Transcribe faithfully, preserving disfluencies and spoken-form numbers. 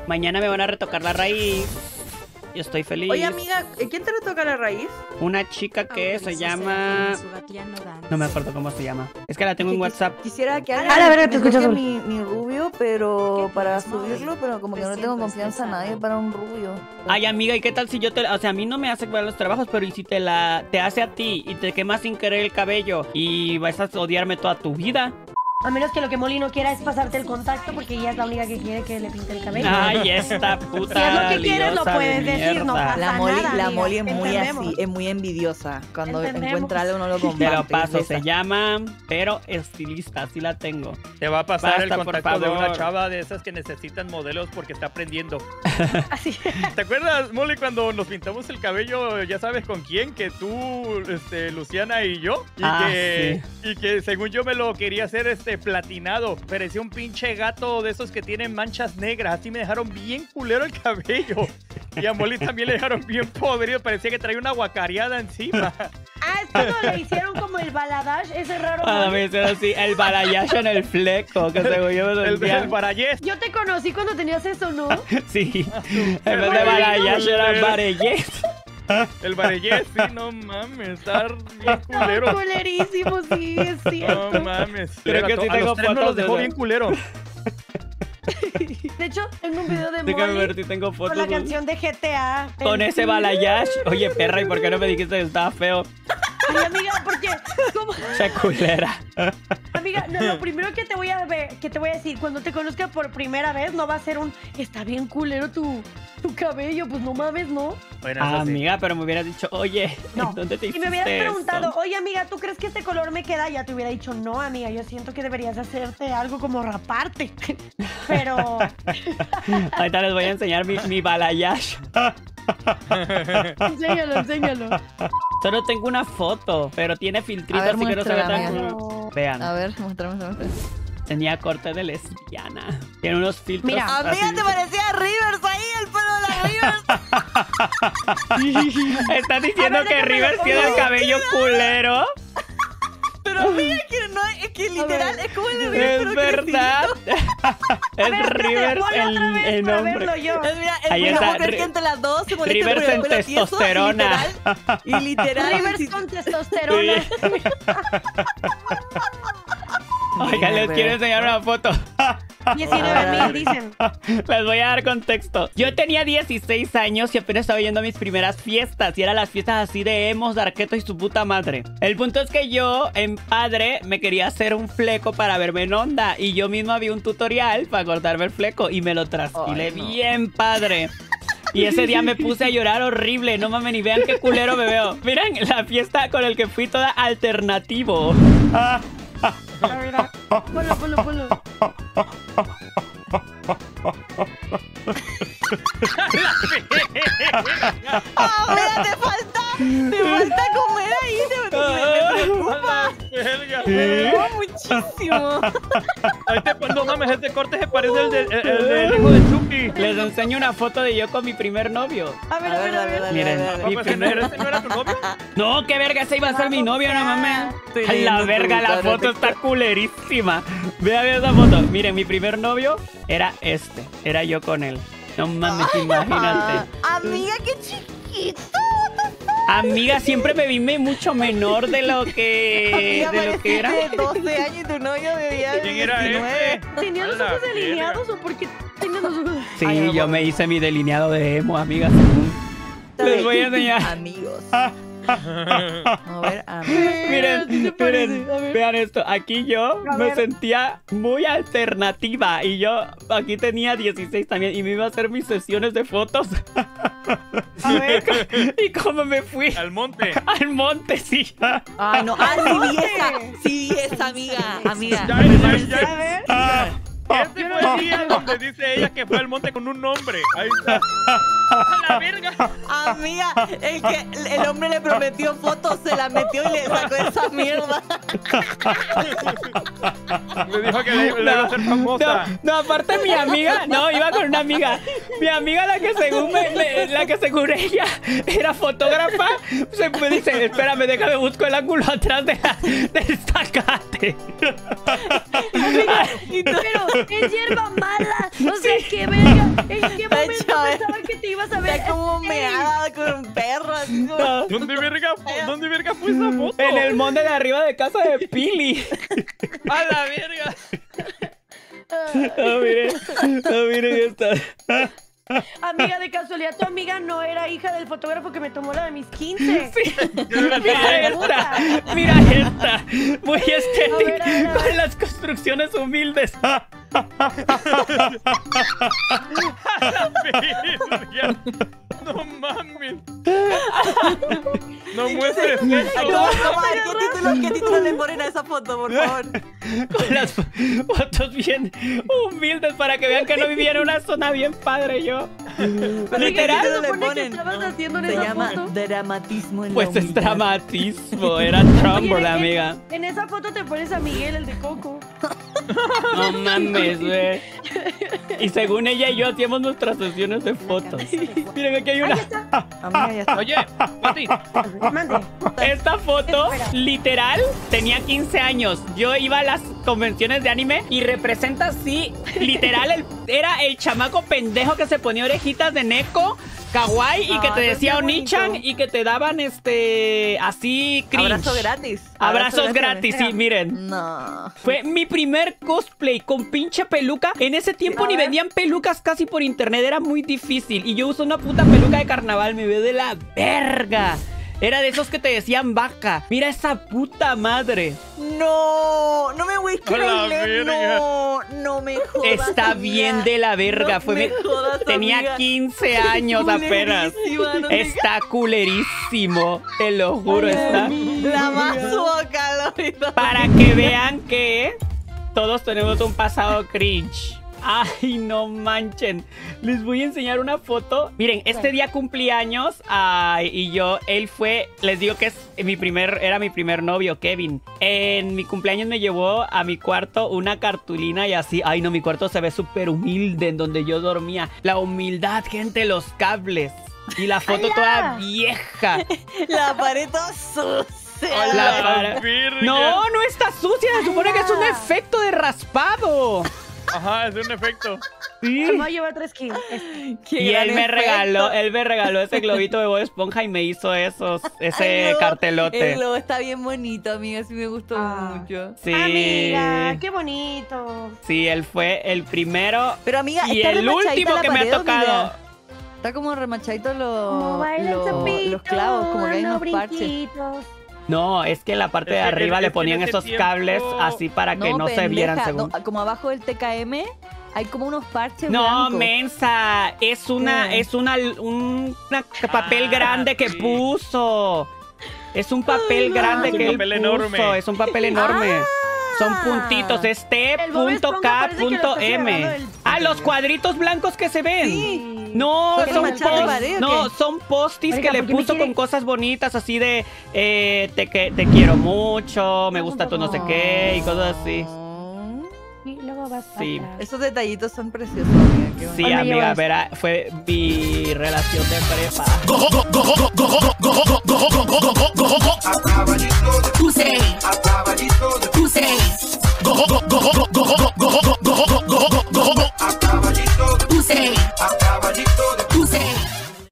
Mañana me van a retocar la raíz. Yo estoy feliz. Oye, amiga, ¿quién te retoca la raíz? Una chica que se llama... No me acuerdo cómo se llama. Es que la tengo en WhatsApp. Quisiera que A la verga, te escucho azul. mi, mi rubio, pero para subirlo, pero como que no tengo confianza a nadie para un rubio. Ay, amiga, ¿y qué tal si yo te... O sea, a mí no me hace para los trabajos, pero ¿y si te la... te hace a ti y te quemas sin querer el cabello y vas a odiarme toda tu vida? A menos que lo que Molly no quiera es pasarte el contacto, porque ella es la única que quiere que le pinte el cabello. Ay, esta puta. Si es lo que quieres, lo liosa puedes de decir, no mierda. pasa La Molly, nada, la amiga. Molly es muy Entendemos. así, es muy envidiosa. Cuando Entendemos. encuentra algo no lo Te comparte. lo paso, es se esa. llama Pero Estilista, así la tengo. Te va a pasar Basta, el por contacto de una favor. chava de esas que necesitan modelos porque está aprendiendo. Así. ¿Te acuerdas, Molly, cuando nos pintamos el cabello, ya sabes con quién? Que tú, este, Luciana y yo. Y, Ah, que, y que según yo me lo quería hacer este platinado. Parecía un pinche gato de esos que tienen manchas negras. Así me dejaron bien culero el cabello. Y a Molly también le dejaron bien podrido. Parecía que traía una guacareada encima. Ah, es cuando le hicieron como el baladash, ese raro. A Molly. mí se así, el balayage en el fleco, que según yo me El, sentía... el barallés. Yo te conocí cuando tenías eso, ¿no? Sí, en vez de balayage era barellés. El barellés, sí, no mames. Está bien culero. Estaba culerísimo, sí, es cierto. No mames. Creo que A sí los tengo tres nos fotos los de dejó eso. bien culero. De hecho, tengo un video de Déjame Molly ver si tengo con fotos la de- canción de G T A. con El- ese balayage. Oye, perra, ¿y por qué no me dijiste que estaba feo? Ay, amiga, porque ¿cómo? Esa culera. Amiga, no, lo primero que te voy a ver, que te voy a decir, cuando te conozca por primera vez, no va a ser un está bien culero tu, tu cabello, pues no mames, ¿no? Bueno, Ah, eso sí. amiga, pero me hubieras dicho, oye, No. ¿dónde te Y hiciste me hubieras preguntado, esto? oye amiga, ¿tú crees que este color me queda? Ya te hubiera dicho, no amiga, yo siento que deberías hacerte algo como raparte. Pero Ahorita les voy a enseñar mi, mi balayage. enséñalo, enséñalo. Solo tengo una foto, pero tiene filtrito, A ver, así que no se ve muéstrala, tan amiga. cool. Vean, A ver, muéstrame, muéstrame. tenía corte de lesbiana. Tiene unos filtros. Mira. así. Amiga, te parecía a Rivers ahí, el pelo de la Rivers. ¿Estás diciendo A ver, que déjame Rivers lo tiene el pongo. cabello culero? Pero amiga, que no es que literal es como el de Rivers, Es pero verdad. A Es ver, espérate, Rivers ponlo otra el, vez el para nombre. verlo yo. crecido. Mira, Ahí el está, puedo creer Ri- que entre las dos se molesta Rivers por el en pelo tieso, testosterona. Y literal, y literal Rivers sí- con testosterona. Oigan, les quiero enseñar una foto. diecinueve mil dicen. Les voy a dar contexto. Yo tenía dieciséis años y apenas estaba yendo a mis primeras fiestas. Y eran las fiestas así de emos, de Arqueto y su puta madre. El punto es que yo, en padre, me quería hacer un fleco para verme en onda. Y yo misma vi un tutorial para cortarme el fleco. Y me lo trasquilé Ay, no. bien padre. Y ese día me puse a llorar horrible. No mames, ni vean qué culero me veo. Miren la fiesta con el que fui toda alternativo. A ver, a- ponlo, ponlo, ponlo. ¡Ah, mira, te falta! ¡Te falta comer ahí! Te, me, me preocupa. Verga. Me preocupa muchísimo. Ahí te, no mames, este corte se parece al del, el- el del hijo de Chucky. Les enseño una foto de yo con mi primer novio. A ver, a ver, a ver. Miren, a ver, a ver. mi ¿Cómo ese no primer- era, ese no era tu novio? No, qué verga, ese iba a ser mi novio, no mames. Estoy A la leyendo verga, la tu foto está culerísima. Vean esa foto. Miren, mi primer novio era este. Era yo con él. No mames, imagínate. Ah, amiga, qué chiquito. Amiga, siempre me vi me- mucho menor de lo que, Amiga, de lo que era. pareciste de doce años y tu novio debía ¿Quién era diecinueve. este? ¿Tenía los A la ojos verga. delineados o por qué tenía los ojos? Sí, Ay, no, yo por- me hice mi delineado de emo, amiga. según. Les voy a enseñar. Amigos. A ver, amigos. Miren, Sí se parece, miren, a ver. vean esto. Aquí yo A me ver. sentía muy alternativa y yo aquí tenía dieciséis también y me iba a hacer mis sesiones de fotos. A ver. Y como me fui Al monte. al monte, sí. Ay, no. Ah, sí vi esa. Sí vi esa, amiga. Amiga. Ya, ya, ya. A ver. Este fue el día donde dice ella que fue al monte con un hombre. Ahí está. ¡A la verga! Amiga, el que el hombre le prometió fotos, se la metió y le sacó esa mierda. Le dijo que le, le iba a hacer famosa. No, no, aparte mi amiga, no, iba con una amiga. Mi amiga, la que según me, me- la que según ella era fotógrafa, se me dice, espérame, déjame busco el ángulo atrás de la, del zacate. Pero es hierba mala. O sea, qué verga. Es que momento hecho, eh. pensaba que te ibas a ver. Está como Ey, meada con un perro. Así como... No, ¿Dónde verga, fu- ¿Dónde verga fue esa foto? en el monte de arriba de casa de Pili. ¡A la verga! No, miren, no, miren esta. Amiga, de casualidad, tu amiga no era hija del fotógrafo que me tomó la de mis quince. Mira esta, mira esta. Muy estética, A ver, a ver, a ver. con las construcciones humildes. Verga. No mames. No muestres Ay, eso. ¿cómo, cómo? ¿Qué título, ¿Qué título le ponen a esa foto, por favor? Con las fotos bien humildes para que vean que no vivía en una zona bien padre yo. ¿Pero Literal. qué título ¿Qué le se supone que ponen? estabas haciendo en Se esa llama foto? dramatismo en Pues la es humildad. dramatismo, era Oye, Trumbo en- la en- amiga. En esa foto te pones a Miguel, el de Coco. No mames, güey. Y según ella y yo hacíamos nuestras sesiones de fotos. Miren, aquí hay una. Amiga, ya está. Oye, Pati, Mande. Esta foto, Espera. literal, tenía quince años. Yo iba a las convenciones de anime y representa así, literal, el- era el chamaco pendejo que se ponía orejitas de neko, kawaii y que Ah, te qué decía bonito. Onichan y que te daban este, así, cringe. Abrazo gratis. Abrazos gratis, sí, amiga. miren. No. Fue mi primer cosplay con pinche peluca. En ese tiempo A ni ver. vendían pelucas casi por internet. Era muy difícil. Y yo uso una puta peluca de carnaval. Me veo de la verga. Era de esos que te decían vaca. Mira esa puta madre. No, no me voy a A la creer. verga. No, no me jodas. Está amiga. bien de la verga. No Fue me mi- jodas, Tenía amiga. quince años apenas. Culerísima, no te- Está culerísimo. Te lo juro, está. La más boca, la verdad. Para que vean que todos tenemos un pasado cringe. Ay, no manchen. Les voy a enseñar una foto. Miren, este día cumplí años ay, y yo, él fue, les digo que es mi primer, era mi primer novio, Kevin. En mi cumpleaños me llevó a mi cuarto una cartulina y así. Ay, no, mi cuarto se ve súper humilde en donde yo dormía. La humildad, gente, los cables. Y la foto ¡Hala! toda vieja. La pared toda sucia. La a para- verga. No, no está sucia. Se supone que es un efecto de raspado. Ajá, es un efecto. Sí. Me voy a llevar tres kilos. Qué Y gran él me efecto. regaló, él me regaló ese globito de Bob Esponja y me hizo esos, ese Ay, no, cartelote. El globo está bien bonito, amiga. Sí me gustó Ah. mucho. Sí. Amiga, qué bonito. Sí, él fue el primero Pero, amiga, y está el remachadita último la que me ha pared, ¿o qué tocado. idea? Está como remachadito Como los, baila el los, sapito, los clavos, como que hay no unos parches. brinquitos. No, es que en la parte Es de que- arriba es le que en ponían ese esos tiempo- cables así para que no, se vieran pendeja, según. no, como abajo del T K M hay como unos parches No, blancos. mensa, es una, ¿Qué? es una, un una papel Ah, grande que sí. puso. Es un papel Ay, no. grande Es un que él papel puso, enorme. es un papel enorme. Son puntitos, es El Bob Esponja parece que lo estás T.K.M. agarrando del- Ah, los cuadritos blancos que se ven. Sí. No, ¿Por qué son manchaste post- pared o no, qué? son postis Oiga, que le ¿por qué me puso quiere- con cosas bonitas así de eh, te, que, te quiero mucho, me gusta tu no sé qué y cosas así. Y luego vas para Sí. atrás. Esos detallitos son preciosos, amiga. Qué Sí, Hoy me amiga, llevas. verá, fue mi relación de prepa. go go go go go go go go go go go go